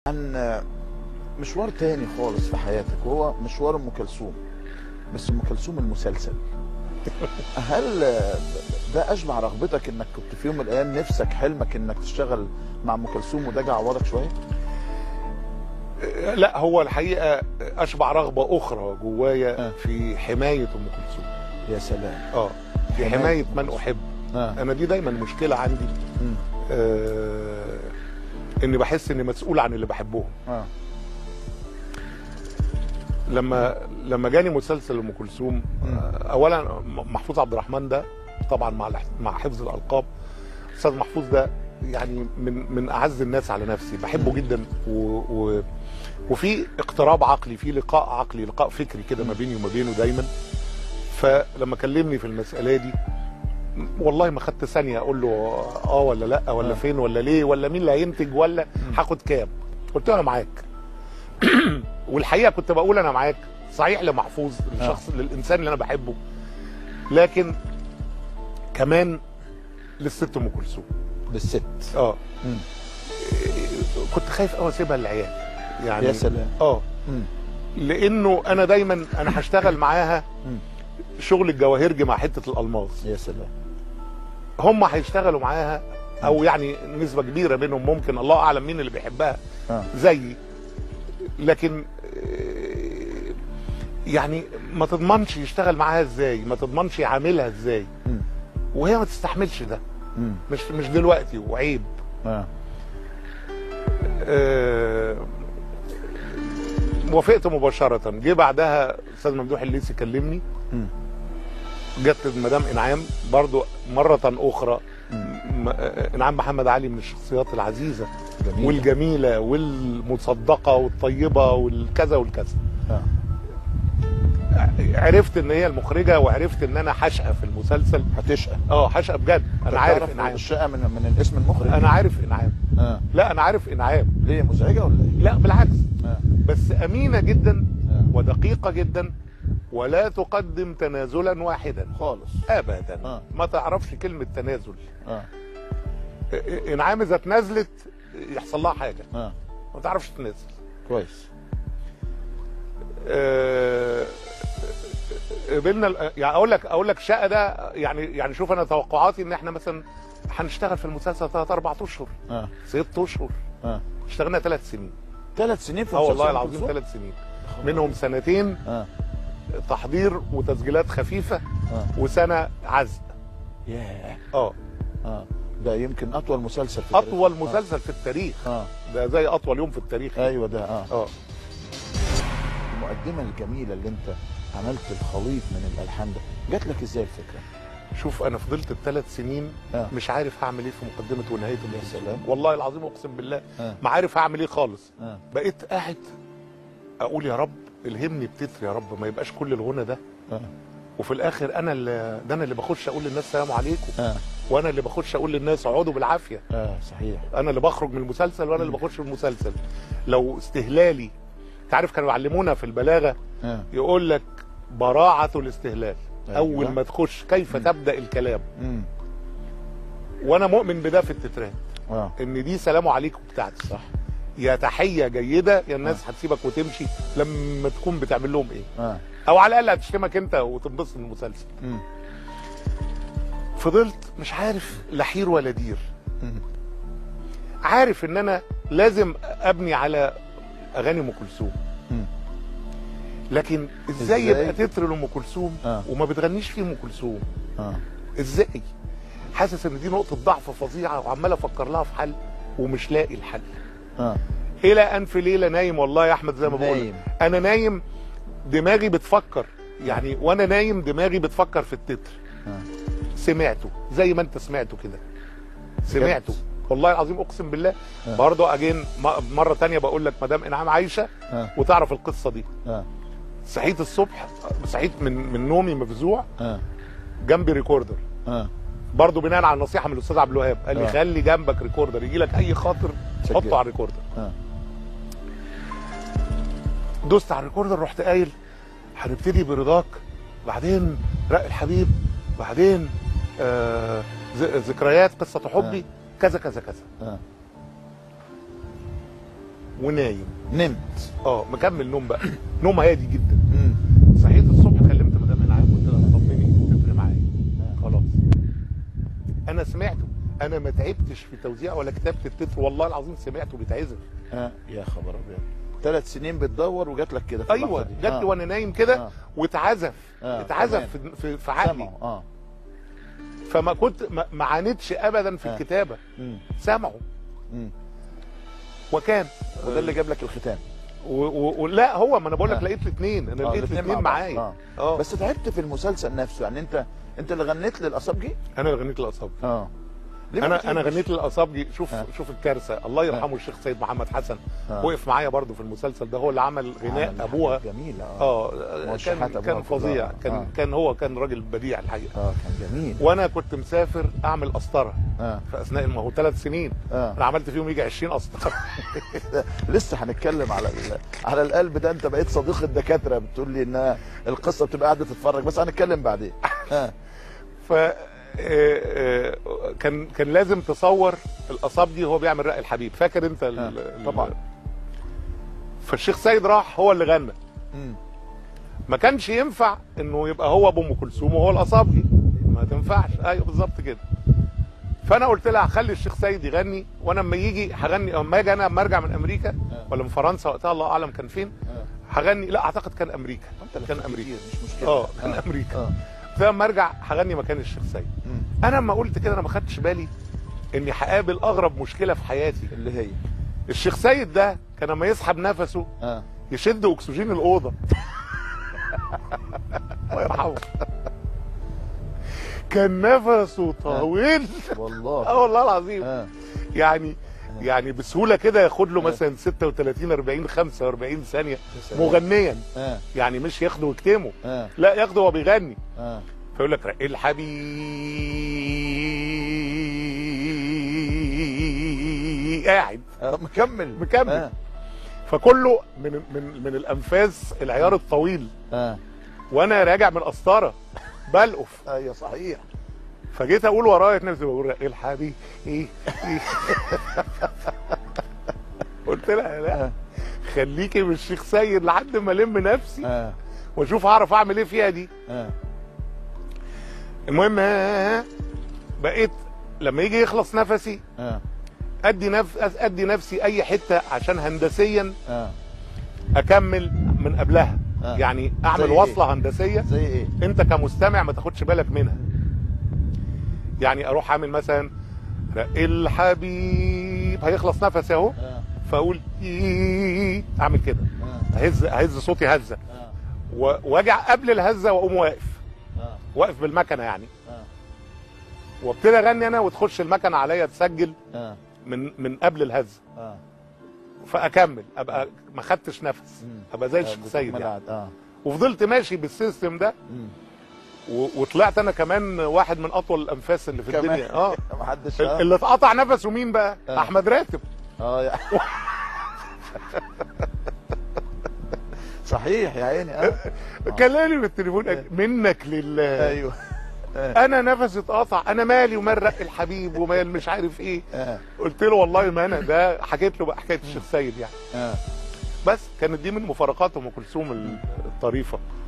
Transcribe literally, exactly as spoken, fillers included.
عن مشوار تاني خالص في حياتك وهو مشوار ام كلثوم، بس ام كلثوم المسلسل. هل ده اشبع رغبتك انك كنت في يوم من الايام نفسك حلمك انك تشتغل مع ام كلثوم وده جه عوضك شويه؟ لا، هو الحقيقه اشبع رغبه اخرى جوايا آه. في حمايه ام كلثوم. يا سلام. اه في حمايه, حماية من احب. آه. انا دي دايما مشكله عندي، آه اني بحس اني مسؤول عن اللي بحبهم. آه. لما لما جاني مسلسل ام كلثوم، آه اولا محفوظ عبد الرحمن ده طبعا مع مع حفظ الالقاب، استاذ محفوظ ده يعني من من اعز الناس على نفسي، بحبه جدا، و, و وفي اقتراب عقلي، في لقاء عقلي، لقاء فكري كده ما بيني وما بينه دايما. فلما كلمني في المساله دي والله ما خدت ثانيه اقول له اه ولا لا ولا آه. فين ولا ليه ولا مين اللي هينتج ولا هاخد كام. قلت له انا معاك. والحقيقه كنت بقول انا معاك صحيح لمحفوظ، للشخص آه. للانسان اللي انا بحبه، لكن كمان للست ام كلثوم. للست اه مم. كنت خايف قوي اسيبها للعيال يعني. يا سلام. اه لانه انا دايما انا هشتغل معاها شغل الجواهرجي مع حته الالماس. يا سلام. هم هيشتغلوا معاها او يعني نسبه كبيره منهم، ممكن الله اعلم مين اللي بيحبها آه. زيي، لكن يعني ما تضمنش يشتغل معاها ازاي، ما تضمنش يعاملها ازاي، م. وهي ما تستحملش ده. م. مش مش دلوقتي، وعيب. آه. آه وافقت مباشره. جه بعدها استاذ ممدوح الليثي كلمني، م. جت مدام انعام برضو مره اخرى. م. انعام محمد علي من الشخصيات العزيزه جميلة. والجميله والمصدقه والطيبه والكذا والكذا. آه. عرفت ان هي المخرجه، وعرفت ان انا هشقى في المسلسل. هتشقى؟ اه هشقى بجد. انا عارف انعام. الشقى من من الاسم المخرج؟ انا عارف انعام. آه. لا انا عارف انعام. ليه، مزعجه ولا ايه؟ لا بالعكس. آه. بس امينه جدا. آه. ودقيقه جدا، ولا تقدم تنازلا واحدا خالص ابدا. آه. ما تعرفش كلمه تنازل. اه انعام اذا اتنازلت يحصل لها حاجه. اه ما تعرفش تنازل كويس. آه قبلنا يعني. اقول لك اقول لك شقه ده يعني يعني شوف انا توقعاتي ان احنا مثلا هنشتغل في المسلسل ثلاث اربع اشهر. اه ست اشهر. اه اشتغلنا ثلاث سنين. ثلاث سنين في المسلسل؟ اه والله العظيم ثلاث سنين. منهم سنتين اه تحضير وتسجيلات خفيفه. اه وسنه عزق. ياه. اه اه ده يمكن اطول مسلسل في التاريخ. اطول مسلسل آه. في التاريخ. اه ده زي اطول يوم في التاريخ. ايوه ده اه اه المقدمه الجميله اللي انت عملت الخليط من الالحان ده، جات لك ازاي الفكره؟ شوف انا فضلت الثلاث سنين آه. مش عارف هعمل ايه في مقدمه ونهايه المسلسل. والله العظيم اقسم بالله آه. ما عارف هعمل ايه خالص. آه. بقيت قاعد اقول يا رب الهمني بتتر، يا رب ما يبقاش كل الغنى ده. آه. وفي الاخر انا اللي ده انا اللي بخش اقول للناس سلام عليكم. آه. وانا اللي بخش اقول للناس اقعدوا بالعافيه. اه صحيح. انا اللي بخرج من المسلسل وانا اللي بخش من المسلسل. لو استهلالي، انت عارف كانوا يعلمونا في البلاغه آه. يقول لك براعه الاستهلال. أيوة. اول ما تخش كيف مم. تبدا الكلام. مم. وانا مؤمن بده في التترات. آه. ان دي سلام عليكم بتاعتي. صح. يا تحيه جيده يا الناس آه. هتسيبك وتمشي لما تكون بتعمل لهم ايه. آه. او على الاقل هتشتمك انت وتنبسط من المسلسل. مم. فضلت مش عارف لا حير ولا دير. مم. عارف ان انا لازم ابني على اغاني ام كلثوم، لكن ازاي يبقى تتر لام كلثوم آه. وما بتغنيش فيه ام كلثوم؟ آه. ازاي؟ حاسس ان دي نقطه ضعف فظيعه وعمال افكر لها في حل ومش لاقي الحل. آه. الى ان في ليله نايم، والله يا احمد زي ما بقول انا نايم دماغي بتفكر يعني. وانا نايم دماغي بتفكر في التتر. آه. سمعته زي ما انت سمعته كده، سمعته والله العظيم اقسم بالله. آه. برضه اجين مره ثانيه بقول لك مدام انعام عايشه آه. وتعرف القصه دي. آه. صحيت الصبح، صحيت من من نومي مفزوع. آه. جنبي ريكوردر. آه. برضه بناء على النصيحه من الاستاذ عبد الوهاب قال لي آه. خلي جنبك ريكوردر، يجي لك اي خاطر حطه على الريكوردر. آه. دوست على الريكوردر، رحت قايل هنبتدي برضاك، بعدين رق الحبيب، بعدين آه ذكريات قصه حبي، آه. كذا كذا كذا. آه. ونايم. نمت اه مكمل نوم بقى نوم هادي جدا. مم. صحيت الصبح كلمت مدام انعام قلت لها طمني التتر معايا. خلاص انا سمعته، انا ما تعبتش في توزيع ولا كتابه التتر، والله العظيم سمعته بيتعزف. اه يا خبر ابيض، ثلاث سنين بتدور وجات لك كده في ايوه جت لي آه. وانا نايم كده آه. واتعزف آه. اتعزف في في, في عقلي. اه فما كنت ما, ما عانيتش ابدا في آه. الكتابه. مم. سمعوا. مم. وكان وده اللي جاب لك الختام. ولا هو ما انا بقول لك آه. لقيت الاثنين، انا آه. لقيت الاثنين معايا. آه. اه بس تعبت في المسلسل نفسه، يعني انت انت اللي غنيت للاصابجي؟ انا اللي غنيت للاصابجي. اه انا انا غنيت للاصابجي. شوف آه. شوف الكارثه، الله يرحمه الشيخ سيد محمد حسن آه. وقف معايا برضو في المسلسل ده، هو اللي عمل غناء ابوها. جميل. اه كان كان فظيع. كان آه. كان هو كان راجل بديع الحقيقه. اه كان جميل. وانا كنت مسافر اعمل قسطره اه في اثناء ما هو ثلاث سنين. آه. انا عملت فيهم يجي عشرين قسطره. لسه هنتكلم على ال... على القلب ده. انت بقيت صديق الدكاتره، بتقول لي ان القصه بتبقى قاعده تتفرج، بس هنتكلم بعدين. اه ف كان كان لازم تصور القصابجي وهو بيعمل رق الحبيب، فاكر انت؟ آه. طبعا. فالشيخ سيد راح هو اللي غنى. مم. ما كانش ينفع انه يبقى هو ابو ام كلثوم وهو القصابجي، ما تنفعش. ايوه بالظبط كده. فانا قلت لها خلي الشيخ سيد يغني، وانا اما يجي هغني، اما اجي انا اما ارجع من امريكا آه. ولا من فرنسا وقتها الله اعلم كان فين. آه. هغني. لا اعتقد كان امريكا. كان امريكا مش مشكله. اه كان آه. امريكا. آه. فلما ارجع هغني مكان الشيخ سيد. مم. انا لما قلت كده انا ما خدتش بالي اني هقابل اغرب مشكله في حياتي، اللي هي الشيخ سيد ده كان لما يسحب نفسه اه يشد اكسجين الاوضه. الله يرحمه. كان نفسه طويل. والله اه والله العظيم. آه. يعني يعني بسهوله كده ياخد له مثلا ستة وثلاثين أربعين خمسة وأربعين ثانيه مغنيا. آه. يعني مش ياخده ويكتمه. آه. لا ياخده وهو بيغني. آه. فيقول لك رق الحبيب قاعد آه. مكمل مكمل. آه. فكله من من من الانفاس العيار الطويل. اه وانا راجع من قسطره بلقف. ايوه صحيح. فجيت اقول ورايا نفسي بقول رق الحبيب ايه ايه. قلت لها لا خليكي من الشيخ سيد لحد ما الم نفسي اه واشوف هعرف اعمل ايه فيها دي. اه المهم بقيت لما يجي يخلص نفسي اه ادي نفس ادي نفسي اي حته عشان هندسيا اه اكمل من قبلها. آه. يعني اعمل زي وصله إيه؟ هندسيه زي ايه؟ انت كمستمع ما تاخدش بالك منها. يعني اروح اعمل مثلا رق الحبيب هيخلص نفسي اهو. اه فاقول ايه اعمل كده. اه اهز اهز صوتي هزه اه و- واجي قبل الهزه واقوم واقف اه واقف بالمكنه يعني. اه وابتدي اغني انا وتخش المكنه عليا تسجل اه من من قبل الهزه. اه فاكمل ابقى ما خدتش نفس، مم. ابقى زي آه، الشيخ سيد يعني. ملعب. اه وفضلت ماشي بالسيستم ده. مم. و- وطلعت انا كمان واحد من اطول الانفاس اللي في كمان. الدنيا. اه ما حدش ال- آه. اللي اتقطع نفسه مين بقى؟ آه. احمد راتب. اه يا صحيح يا عيني. اه كلمني بالتليفون قال منك لله. ايوه انا نفسي اتقطع، انا مالي ومال رق الحبيب ومال مش عارف ايه. اه قلت له والله ما انا ده حكيت له بقى حكايه الشيخ سيد يعني. اه بس كانت دي من مفارقات ام كلثوم الطريفه.